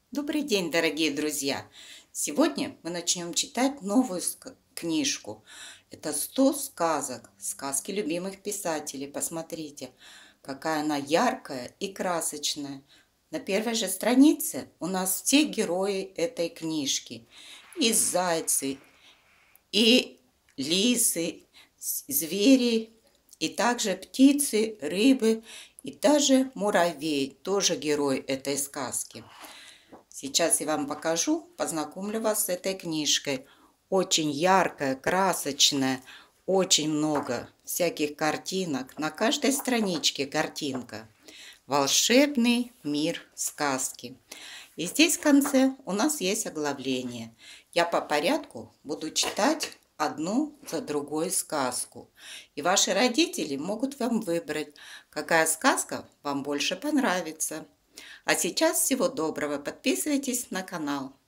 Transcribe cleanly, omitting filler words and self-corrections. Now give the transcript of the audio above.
Добрый день, дорогие друзья! Сегодня мы начнем читать новую книжку. Это 100 сказок, сказки любимых писателей. Посмотрите, какая она яркая и красочная. На первой же странице у нас все герои этой книжки. И зайцы, и лисы, звери, и также птицы, рыбы, и даже муравей, тоже герой этой сказки. Сейчас я вам покажу, познакомлю вас с этой книжкой. Очень яркая, красочная, очень много всяких картинок. На каждой страничке картинка. Волшебный мир сказки. И здесь в конце у нас есть оглавление. Я по порядку буду читать одну за другой сказку. И ваши родители могут вам выбрать, какая сказка вам больше понравится. А сейчас всего доброго. Подписывайтесь на канал.